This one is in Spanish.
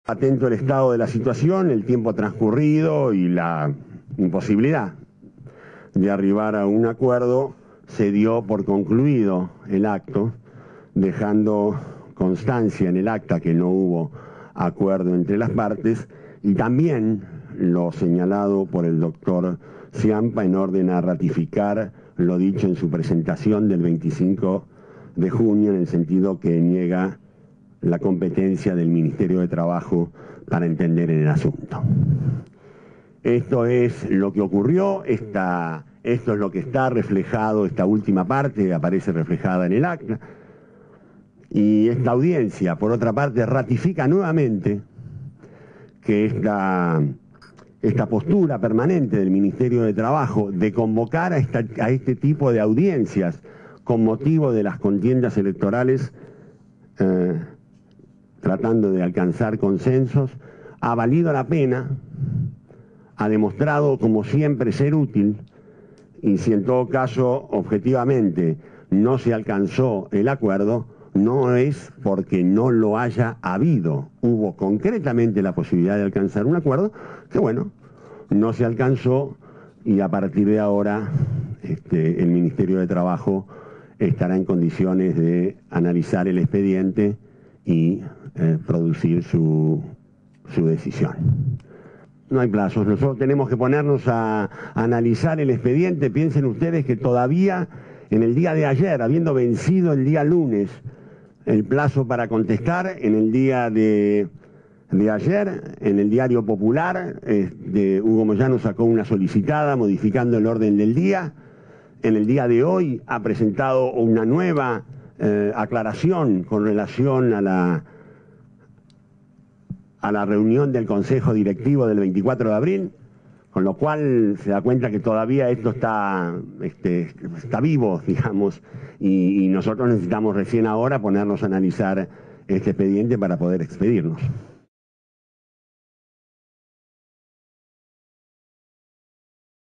Atento el estado de la situación, el tiempo transcurrido y la imposibilidad de arribar a un acuerdo, se dio por concluido el acto, dejando constancia en el acta que no hubo acuerdo entre las partes, y también lo señalado por el doctor Ciampa en orden a ratificar lo dicho en su presentación del 25 de junio, en el sentido que niega la competencia del Ministerio de Trabajo para entender en el asunto. Esto es lo que ocurrió, esto es lo que está reflejado, esta última parte aparece reflejada en el acta, y esta audiencia, por otra parte, ratifica nuevamente que esta postura permanente del Ministerio de Trabajo de convocar a este tipo de audiencias con motivo de las contiendas electorales, tratando de alcanzar consensos, ha valido la pena, ha demostrado como siempre ser útil, y si en todo caso objetivamente no se alcanzó el acuerdo, no es porque no lo haya habido. Hubo concretamente la posibilidad de alcanzar un acuerdo que, bueno, no se alcanzó, y a partir de ahora el Ministerio de Trabajo estará en condiciones de analizar el expediente y producir su decisión. No hay plazos, nosotros tenemos que ponernos a analizar el expediente. Piensen ustedes que todavía en el día de ayer, habiendo vencido el día lunes el plazo para contestar, en el día de ayer, en el Diario Popular, Hugo Moyano sacó una solicitada modificando el orden del día. En el día de hoy ha presentado una nueva aclaración con relación a la reunión del Consejo Directivo del 24 de abril, con lo cual se da cuenta que todavía esto está vivo, digamos, y nosotros necesitamos recién ahora ponernos a analizar este expediente para poder expedirnos.